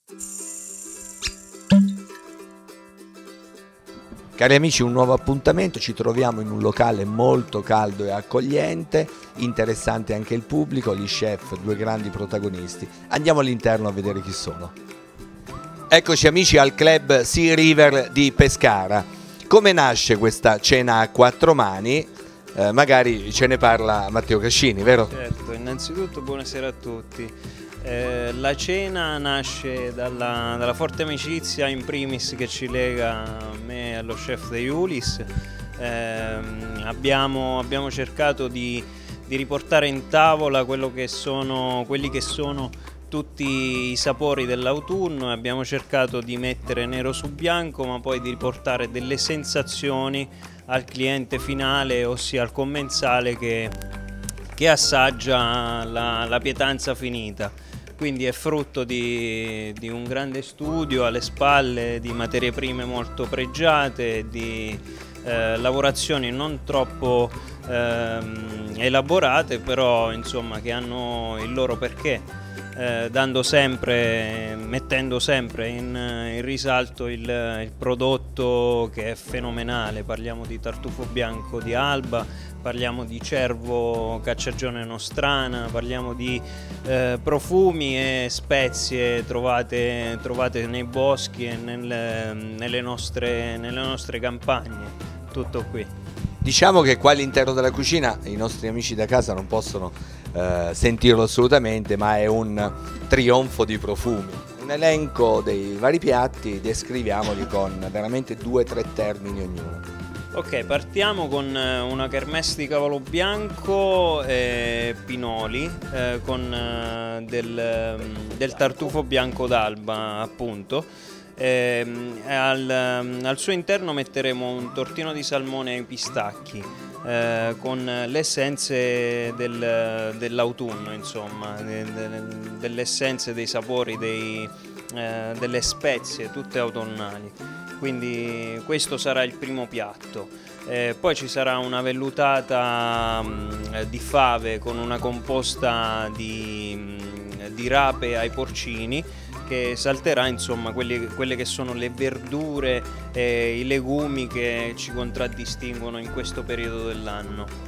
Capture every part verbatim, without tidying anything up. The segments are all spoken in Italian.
Cari amici, un nuovo appuntamento, ci troviamo in un locale molto caldo e accogliente, interessante anche il pubblico, gli chef, due grandi protagonisti. Andiamo all'interno a vedere chi sono. Eccoci amici al club Sea River di Pescara. Come nasce questa cena a quattro mani? Eh, magari ce ne parla Matteo Cascini, vero? Certo, innanzitutto buonasera a tutti. Eh, la cena nasce dalla, dalla forte amicizia in primis che ci lega a me e allo chef De Julis. Eh, abbiamo, abbiamo cercato di, di riportare in tavola quello che sono, quelli che sono tutti i sapori dell'autunno e abbiamo cercato di mettere nero su bianco, ma poi di riportare delle sensazioni al cliente finale, ossia al commensale che, che assaggia la, la pietanza finita. Quindi è frutto di, di un grande studio alle spalle, di materie prime molto pregiate, di eh, lavorazioni non troppo eh, elaborate, però insomma che hanno il loro perché, eh, dando sempre, mettendo sempre in, in risalto il, il prodotto che è fenomenale. Parliamo di tartufo bianco di Alba, parliamo di cervo cacciagione nostrana, parliamo di eh, profumi e spezie trovate, trovate nei boschi e nel, nelle, nostre, nelle nostre campagne, tutto qui. Diciamo che qua all'interno della cucina i nostri amici da casa non possono eh, sentirlo assolutamente, ma è un trionfo di profumi. Un elenco dei vari piatti, descriviamoli con veramente due o tre termini ognuno. Ok, partiamo con una kermesse di cavallo bianco e pinoli eh, con eh, del, del tartufo bianco d'Alba, appunto. E, al, al suo interno metteremo un tortino di salmone ai pistacchi eh, con le essenze del, dell'autunno, insomma, de, de, delle essenze, dei sapori, dei, eh, delle spezie, tutte autunnali. Quindi questo sarà il primo piatto. Eh, poi ci sarà una vellutata mh, di fave con una composta di, mh, di rape ai porcini, che salterà insomma quelli, quelle che sono le verdure e i legumi che ci contraddistinguono in questo periodo dell'anno.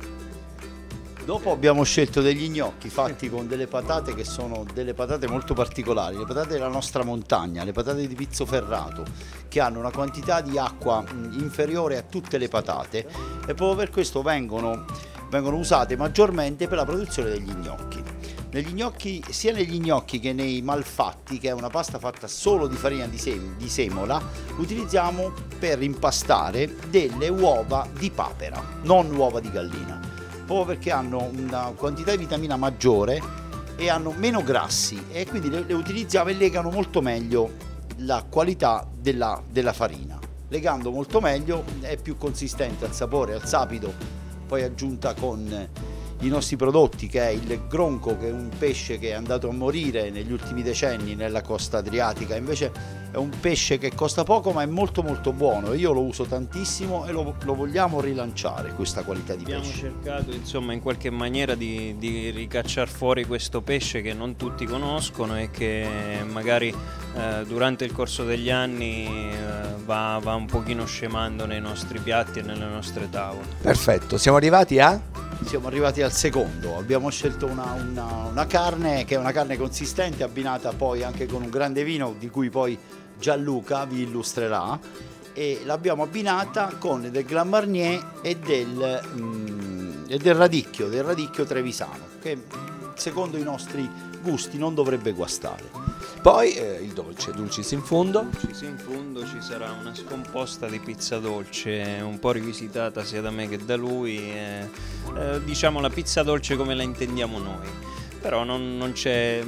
Dopo abbiamo scelto degli gnocchi fatti con delle patate che sono delle patate molto particolari, le patate della nostra montagna, le patate di Pizzoferrato, che hanno una quantità di acqua inferiore a tutte le patate e proprio per questo vengono, vengono usate maggiormente per la produzione degli gnocchi. Negli gnocchi, sia negli gnocchi che nei malfatti, che è una pasta fatta solo di farina di, sem di semola, utilizziamo per impastare delle uova di papera, non uova di gallina. Proprio perché hanno una quantità di vitamina maggiore e hanno meno grassi e quindi le, le utilizziamo e legano molto meglio la qualità della, della farina. Legando molto meglio è più consistente al sapore, al sapido, poi aggiunta con i nostri prodotti, che è il gronco, che è un pesce che è andato a morire negli ultimi decenni nella costa adriatica. Invece è un pesce che costa poco ma è molto molto buono, io lo uso tantissimo e lo, lo vogliamo rilanciare, questa qualità di Abbiamo pesce. Abbiamo cercato insomma in qualche maniera di, di ricacciare fuori questo pesce che non tutti conoscono e che magari eh, durante il corso degli anni eh, va, va un pochino scemando nei nostri piatti e nelle nostre tavole. Perfetto, siamo arrivati a? Siamo arrivati al secondo, abbiamo scelto una, una, una carne che è una carne consistente, abbinata poi anche con un grande vino di cui poi Gianluca vi illustrerà, e l'abbiamo abbinata con del Grand Marnier e del, mm, e del radicchio, del radicchio trevisano, che secondo i nostri gusti non dovrebbe guastare. Poi eh, il dolce, dulcis in fundo. Dulcis in fundo ci sarà una scomposta di pizza dolce, un po' rivisitata sia da me che da lui, eh, eh, diciamo la pizza dolce come la intendiamo noi, però non, non c'è...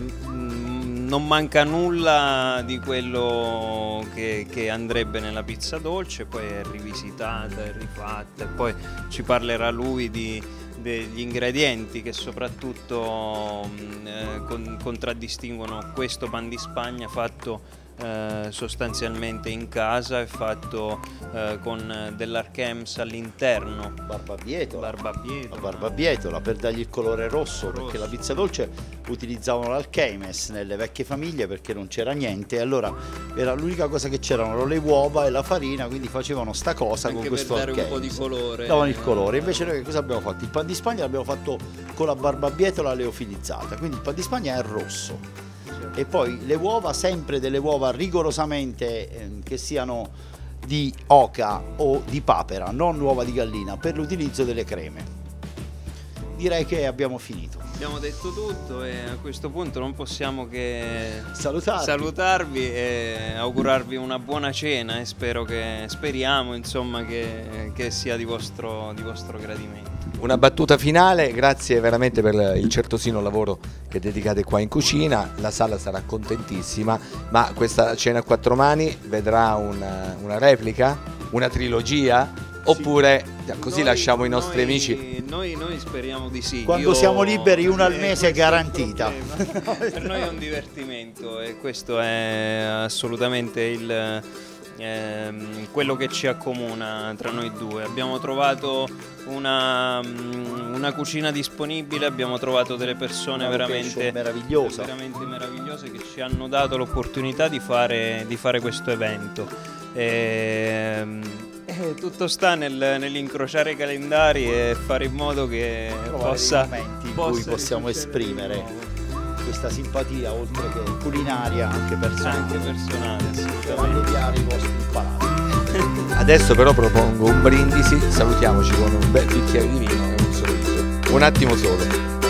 non manca nulla di quello che, che andrebbe nella pizza dolce, poi è rivisitata, è rifatta e poi ci parlerà lui di, degli ingredienti che soprattutto eh, con, contraddistinguono questo pan di Spagna fatto eh, sostanzialmente in casa, è fatto eh, con dell'archems all'interno. Barbabietola. Barbabietola. La barbabietola per dargli il colore rosso, Rosso. perché la pizza dolce utilizzavano l'alchemes nelle vecchie famiglie perché non c'era niente, e allora era l'unica cosa che c'erano le uova e la farina, quindi facevano sta cosa Anche con questo per dare alchemes. un po' di colore. Davano il colore. Invece noi che cosa abbiamo fatto? Il pan di Spagna l'abbiamo fatto con la barbabietola leofilizzata, quindi il pan di Spagna è rosso. E poi le uova, sempre delle uova rigorosamente eh, che siano di oca o di papera, non uova di gallina, per l'utilizzo delle creme. Direi che abbiamo finito. Abbiamo detto tutto e a questo punto non possiamo che Salutarvi. salutarvi e augurarvi una buona cena, e spero che, speriamo insomma che, che sia di vostro, di vostro gradimento. Una battuta finale, grazie veramente per il certosino lavoro che dedicate qua in cucina, la sala sarà contentissima, ma questa cena a quattro mani vedrà una, una replica, una trilogia, oppure così Noi- lasciamo i nostri noi- amici. Noi, noi speriamo di sì. Quando Io- siamo liberi, una al eh, mese è questo il garantita. problema. Per noi è un divertimento e questo è assolutamente il, ehm, quello che ci accomuna tra noi due. Abbiamo trovato una, una cucina disponibile, abbiamo trovato delle persone Una veramente location meravigliosa. veramente meravigliose che ci hanno dato l'opportunità di fare, di fare questo evento. Ehm, eh, tutto sta nel, nell'incrociare i calendari e fare in modo che Trovare possa, dei momenti in possa cui possiamo risuccedere di esprimere nuovo. questa simpatia, oltre che culinaria, anche personale, Anche personale, per assolutamente. alleviare i vostri palati. Adesso però propongo un brindisi, salutiamoci con un bel bicchiere di vino e un sorriso. Un attimo solo.